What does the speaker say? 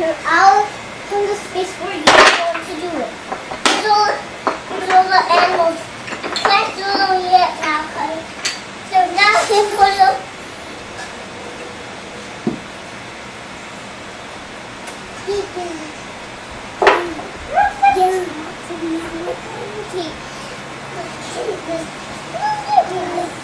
out from the space where you want to do it. There's all the animals. Can't do them yet now, honey. So now you put them. Yeah.